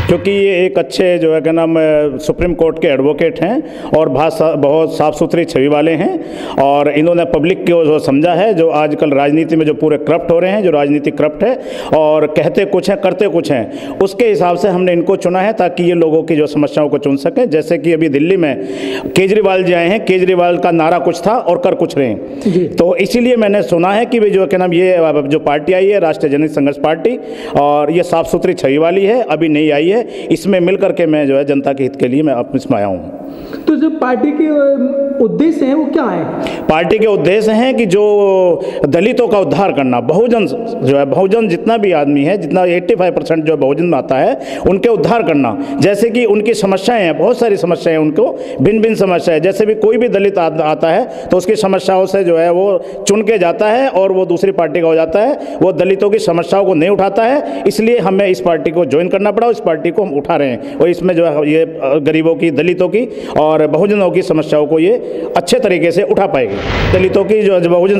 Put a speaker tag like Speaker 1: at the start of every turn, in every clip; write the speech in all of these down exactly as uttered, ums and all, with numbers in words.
Speaker 1: क्योंकि ये एक अच्छे जो है क्या नाम सुप्रीम कोर्ट के एडवोकेट हैं और बहुत साफ़ सुथरी छवि वाले हैं और इन्होंने पब्लिक को जो समझा है, जो आजकल राजनीति में जो पूरे करप्ट हो रहे हैं, जो राजनीति करप्ट है और कहते कुछ हैं करते कुछ हैं, उसके हिसाब से हमने इनको चुना है ताकि ये लोगों की जो समस्याओं को चुन सकें। जैसे कि अभी दिल्ली में केजरीवाल जी आए हैं, केजरीवाल का नारा कुछ था और कर कुछ रहे हैं, तो इसीलिए मैंने सुना है कि वे जो क्या नाम ये जो पार्टी आई है राष्ट्रीय जनहित संघर्ष पार्टी, और ये साफ़ सुथरी छवि वाली है, अभी नई आई है, इसमें मिल करके मैं जो है जनता के हित के लिए मैं अपने इसमें आया हूँ।
Speaker 2: तो जो पार्टी के उद्देश्य हैं वो क्या है?
Speaker 1: पार्टी के उद्देश्य हैं कि जो दलितों का उद्धार करना, बहुजन जो है बहुजन जितना भी आदमी है, जितना पचासी परसेंट जो बहुजन में आता है, उनके उद्धार करना। जैसे कि उनकी समस्याएं हैं, बहुत सारी समस्याएं, उनको भिन्न भिन्न समस्याएं, जैसे भी कोई भी दलित आता है तो उसकी समस्याओं से जो है वो चुन के जाता है और वो दूसरी पार्टी का हो जाता है, वो दलितों की समस्याओं को नहीं उठाता है, इसलिए हमें इस पार्टी को ज्वाइन करना पड़ा, इस पार्टी को हम उठा रहे हैं और इसमें जो है ये गरीबों की, दलितों की और बहुजनों की समस्याओं को ये अच्छे तरीके से उठा पाएगी। दलितों की जो बहुजन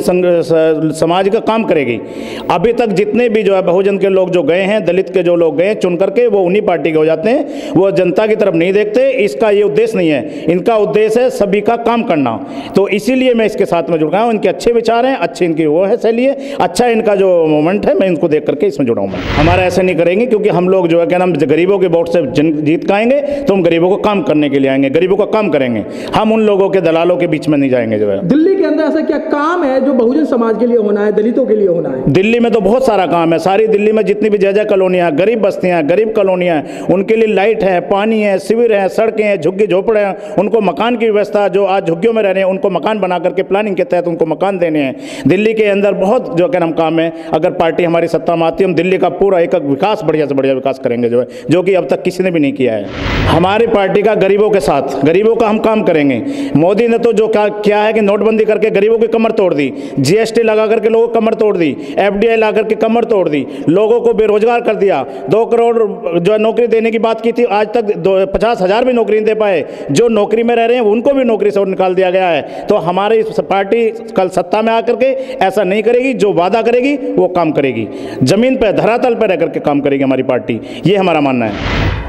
Speaker 1: समाज का काम करेगी। अभी तक जितने भी जो है बहुजन के लोग जो गए हैं, दलित के जो लोग गए चुन करके, वो उन्हीं पार्टी के हो जाते हैं, वो जनता की तरफ नहीं देखते। इसका ये उद्देश्य नहीं है, इनका उद्देश्य है सभी का काम करना, तो इसीलिए मैं इसके साथ में जुड़ गया हूँ। इनके अच्छे विचार हैं, अच्छी इनकी वो है शैली है, अच्छा इनका जो मोमेंट है, मैं इनको देख करके इसमें जुड़ा हूँ। मैं हमारा ऐसा नहीं करेंगे, क्योंकि हम लोग जो है क्या नाम गरीबों के वोट से जीत आएंगे, तो हम गरीबों को काम करने के लिए आएंगे, गरीबों का काम करेंगे, हम उन लोगों के दलालों के बीच में नहीं जाएंगे। जो है
Speaker 2: दिल्ली के अंदर ऐसा क्या काम है जो बहुजन समाज के लिए होना है, दलितों के लिए होना है?
Speaker 1: दिल्ली में तो बहुत सारा काम है। सारी दिल्ली में जितनी भी जय जय कॉलोनियाँ, गरीब बस्तियाँ, गरीब कॉलोनियाँ, उनके लिए लाइट है, पानी है, शिविर है, सड़कें हैं, झुग्गी झोपड़े हैं, उनको मकान की व्यवस्था, जो आज झुग्गियों में रह रहे हैं उनको मकान बना करके प्लानिंग के तहत उनको मकान देने हैं। दिल्ली के अंदर बहुत जो क्या नाम काम है। अगर पार्टी हमारी सत्ता में आती है, हम दिल्ली का पूरा एक विकास, बढ़िया से बढ़िया विकास करेंगे, जो है जो कि अब तक किसी ने भी नहीं किया है। हमारी पार्टी का गरीबों के साथ, गरीबों का हम काम करेंगे। मोदी ने तो जो क्या क्या है कि नोटबंदी करके गरीबों की कमर तोड़ दी, जीएसटी लगा करके लोगों की कमर तोड़ दी, एफडीआई ला करके कमर तोड़ दी, लोगों को बेरोजगार कर दिया। दो करोड़ जो है नौकरी देने की बात की थी, आज तक पचास हजार भी नौकरी नहीं दे पाए। जो नौकरी में रह रहे हैं उनको भी नौकरी से निकाल दिया गया है। तो हमारी पार्टी कल सत्ता में आकर के ऐसा नहीं करेगी, जो वादा करेगी वो काम करेगी, जमीन पर धरातल पर रह करके काम करेगी हमारी पार्टी, ये हमारा मानना है।